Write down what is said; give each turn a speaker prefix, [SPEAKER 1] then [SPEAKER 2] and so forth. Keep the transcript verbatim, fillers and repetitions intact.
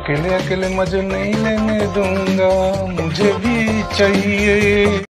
[SPEAKER 1] अकेले अकेले मजे नहीं लेने दूंगा, मुझे भी चाहिए।